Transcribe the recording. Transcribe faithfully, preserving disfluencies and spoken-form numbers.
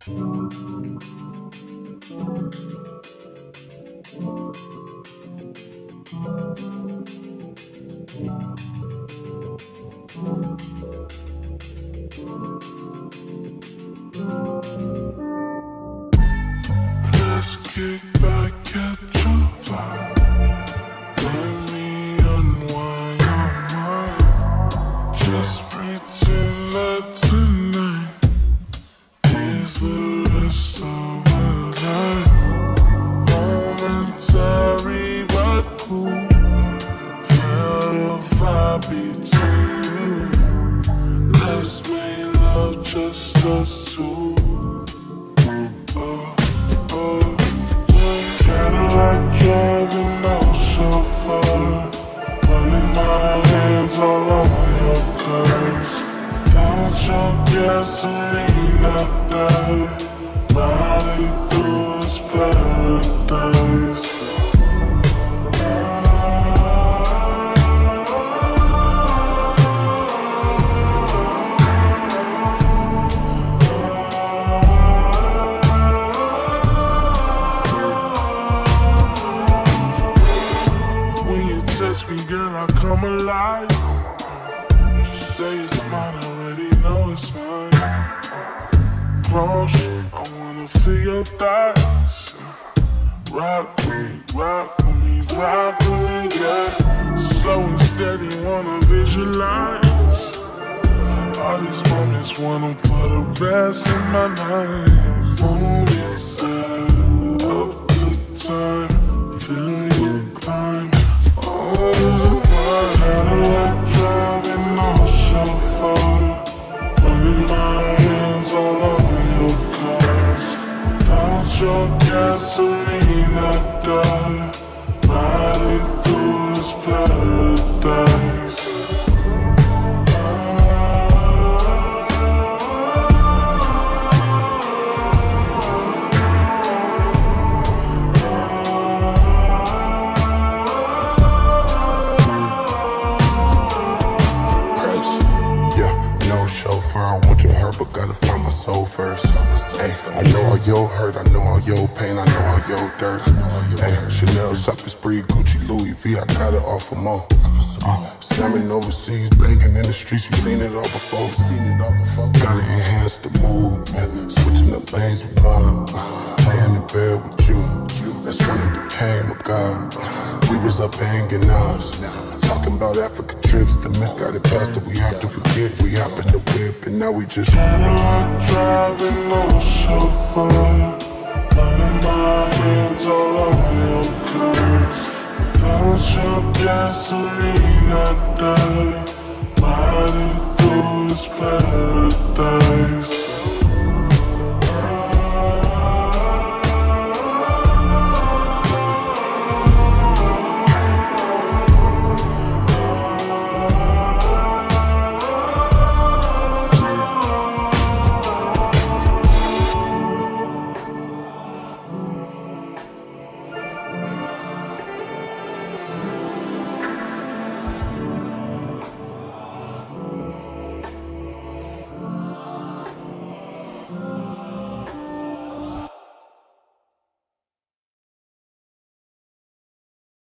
Let's kick back at your vibe. Let me unwind your mind. Just pretend that tonight is the rest of our life. Momentary but cool. Feel the vibe between you. Let's make love just us two. Cadillac driving no chauffeur, running my hands all over your curves. Without your gasoline up there, riding through this paradise. Touch me, girl, I come alive. Just say it's mine, I already know it's mine. Close, I wanna feel your thighs. Rock with me, rock with me, rock with me, yeah. Slow and steady, wanna visualize all these moments, want them for the rest of my life. Moments up to time, feel you climb. Cadillac driving no chauffeur, running my hands all over your cars. Without your gasoline, I die, riding through this paradise. I want your hurt, but gotta find my soul first. Ay, I know all your hurt, I know all your pain, I know all your dirt. Ay, Chanel shopping spree, Gucci, Louis V, I got it all for more. Uh, slamming overseas, banging in the streets, you've seen it all before. Gotta enhance the movement, switching up lanes with one. Laying in bed with you, that's when it became a god. We was up hanging out, talking about Africa trips, the misguided past that we have to forget. We hop in the whip and now we just Cadillac driving no chauffeur, running my hands all over your curves. Without your gasoline, I die, riding through this paradise.